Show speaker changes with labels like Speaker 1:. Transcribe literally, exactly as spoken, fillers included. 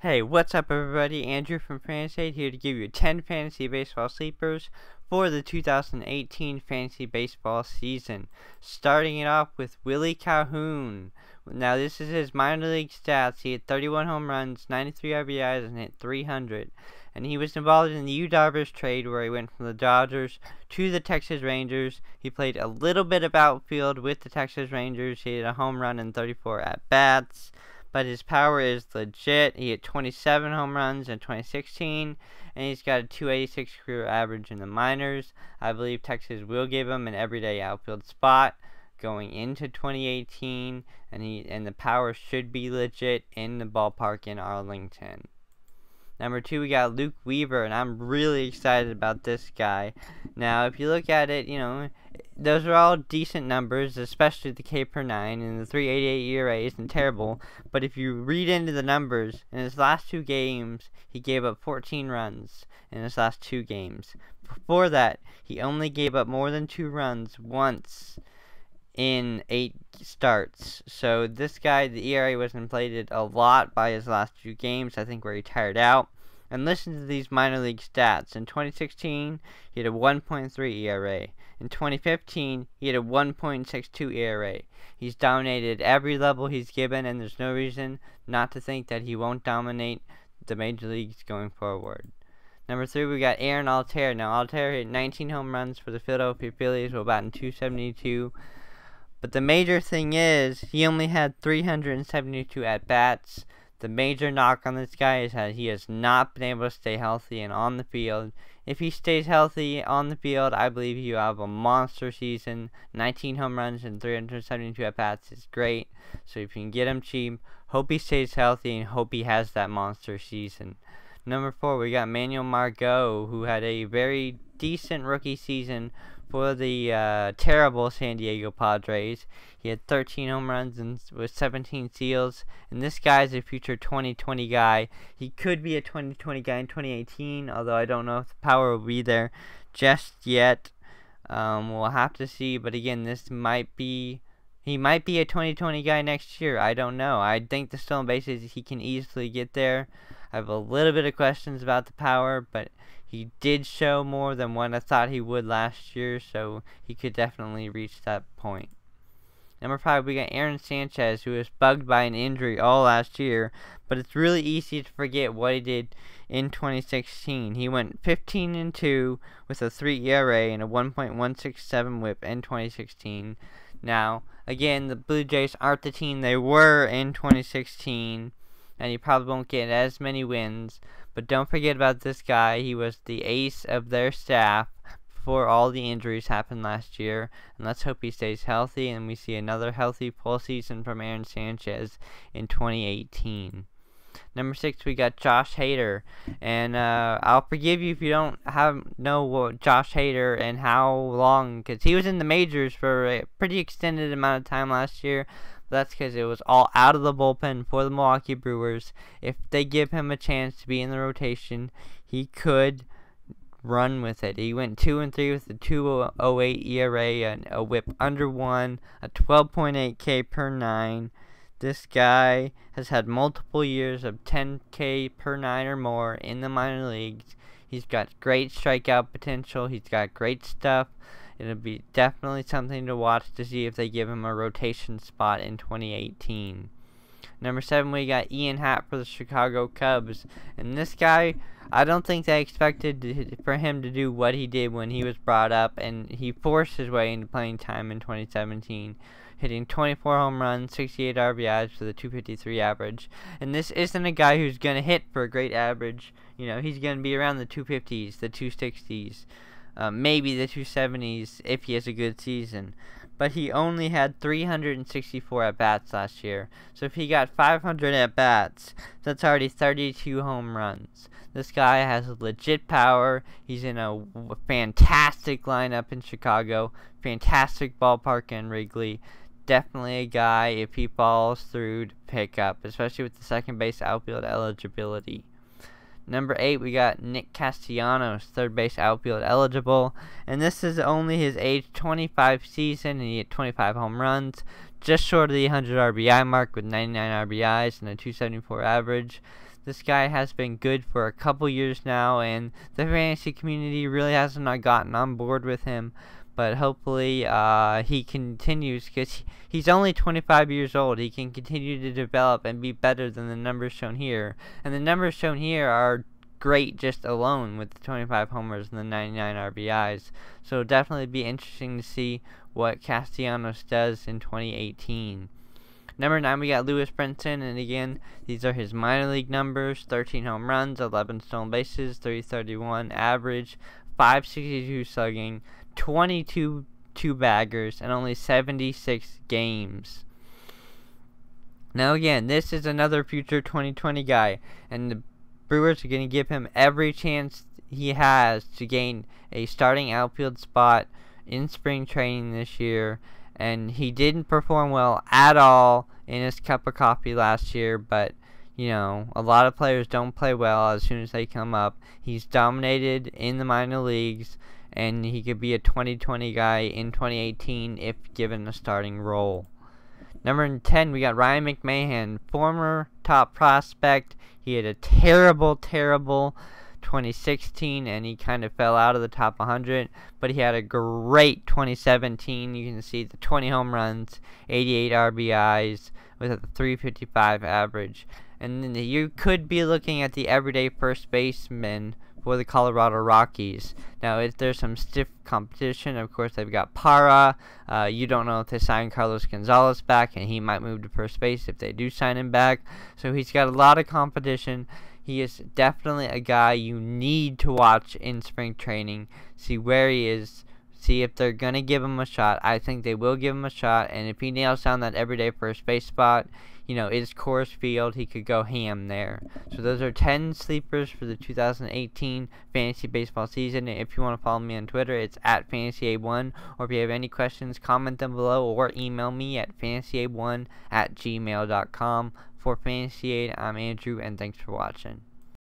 Speaker 1: Hey, what's up everybody? Andrew from Fantasy here to give you ten fantasy baseball sleepers for the two thousand eighteen fantasy baseball season. Starting it off with Willie Calhoun. Now this is his minor league stats. He had thirty-one home runs, ninety-three R B Is, and hit three hundred. And he was involved in the Yu Darvish trade where he went from the Dodgers to the Texas Rangers. He played a little bit of outfield with the Texas Rangers. He had a home run and thirty-four at-bats. But his power is legit. He had twenty-seven home runs in twenty sixteen, and he's got a two eighty-six career average in the minors. I believe Texas will give him an everyday outfield spot going into twenty eighteen, and he and the power should be legit in the ballpark in Arlington. Number two, we got Luke Weaver, and I'm really excited about this guy. Now, if you look at it, you know, those are all decent numbers, especially the K per nine, and the three eighty-eight E R A isn't terrible. But if you read into the numbers, in his last two games, he gave up fourteen runs in his last two games. Before that, he only gave up more than two runs once in eight starts. So this guy, the E R A was inflated a lot by his last two games, I think, where he tired out. And listen to these minor league stats. In twenty sixteen, he had a one point three E R A. In twenty fifteen, he had a one point six two E R A. He's dominated every level he's given, and there's no reason not to think that he won't dominate the major leagues going forward. Number three, we got Aaron Altherr. Now, Altherr hit nineteen home runs for the Philadelphia Phillies while batting two seventy-two. But the major thing is, he only had three hundred seventy-two at-bats. The major knock on this guy is that he has not been able to stay healthy and on the field. If he stays healthy on the field, I believe he'll have a monster season. nineteen home runs and three hundred seventy-two at-bats is great. So if you can get him cheap, hope he stays healthy and hope he has that monster season. Number four, we got Manuel Margot, who had a very decent rookie season for the uh, terrible San Diego Padres. He had thirteen home runs and with seventeen steals. And this guy is a future twenty twenty guy. He could be a twenty twenty guy in twenty eighteen, although I don't know if the power will be there just yet. Um, we'll have to see. But again, this might be... He might be a twenty twenty guy next year. I don't know. I think the stolen bases, he can easily get there. I have a little bit of questions about the power, but he did show more than what I thought he would last year, so he could definitely reach that point. Number five, we got Aaron Sanchez, who was bugged by an injury all last year, but it's really easy to forget what he did in twenty sixteen. He went fifteen and two with a three E R A and a one point one six seven whip in twenty sixteen. Now, again, the Blue Jays aren't the team they were in twenty sixteen, and he probably won't get as many wins. But don't forget about this guy. He was the ace of their staff before all the injuries happened last year. And let's hope he stays healthy and we see another healthy full season from Aaron Sanchez in twenty eighteen. Number six, we got Josh Hader. And uh, I'll forgive you if you don't have know what Josh Hader and how long, because he was in the majors for a pretty extended amount of time last year. That's because it was all out of the bullpen for the Milwaukee Brewers. If they give him a chance to be in the rotation, he could run with it. He went two and three with a two oh eight E R A, and a whip under one, a twelve point eight K per nine. This guy has had multiple years of ten K per nine or more in the minor leagues. He's got great strikeout potential. He's got great stuff. It'll be definitely something to watch to see if they give him a rotation spot in twenty eighteen. Number seven, we got Ian Happ for the Chicago Cubs. And this guy, I don't think they expected to, for him to do what he did when he was brought up. And he forced his way into playing time in twenty seventeen. Hitting twenty-four home runs, sixty-eight R B Is for the two fifty-three average. And this isn't a guy who's going to hit for a great average. You know, he's going to be around the two fifties, the two sixties. Uh, maybe the two seventies if he has a good season. But he only had three hundred sixty-four at-bats last year. So if he got five hundred at-bats, that's already thirty-two home runs. This guy has legit power. He's in a fantastic lineup in Chicago. Fantastic ballpark in Wrigley. Definitely a guy, if he falls through, to pick up, especially with the second base outfield eligibility. Number eight, we got Nick Castellanos, third base outfield eligible. And this is only his age twenty-five season, and he had twenty-five home runs, just short of the one hundred R B I mark with ninety-nine R B Is and a two seventy-four average. This guy has been good for a couple years now, and the fantasy community really hasn't not gotten on board with him. But hopefully uh, he continues, because he's only twenty-five years old. He can continue to develop and be better than the numbers shown here. And the numbers shown here are great just alone, with the twenty-five homers and the ninety-nine R B Is. So it'll definitely be interesting to see what Castellanos does in twenty eighteen. Number nine, we got Lewis Brinson, and again, these are his minor league numbers: thirteen home runs, eleven stolen bases, three thirty-one average, five sixty-two slugging, twenty-two two-baggers, and only seventy-six games. Now again, this is another future twenty twenty guy, and the Brewers are going to give him every chance he has to gain a starting outfield spot in spring training this year. And he didn't perform well at all in his cup of coffee last year, but you know, a lot of players don't play well as soon as they come up. He's dominated in the minor leagues, and he could be a twenty twenty guy in twenty eighteen if given a starting role. Number ten, we got Ryan McMahon, former top prospect. He had a terrible, terrible twenty sixteen, and he kind of fell out of the top one hundred, but he had a great twenty seventeen. You can see the twenty home runs, eighty-eight R B Is with a three fifty-five average. And then you could be looking at the everyday first baseman for the Colorado Rockies. Now, if there's some stiff competition, of course, they've got Parra. Uh, you don't know if they sign Carlos Gonzalez back, and he might move to first base if they do sign him back. So he's got a lot of competition. He is definitely a guy you need to watch in spring training, see where he is, see if they're going to give him a shot. I think they will give him a shot, and if he nails down that everyday first base spot, you know, it's Coors Field, he could go ham there. So those are ten sleepers for the two thousand eighteen fantasy baseball season. If you want to follow me on Twitter, it's at fantasy a one, or if you have any questions, comment them below or email me at fantasy a one at gmail dot com. For Fantasy Aid, I'm Andrew, and thanks for watching.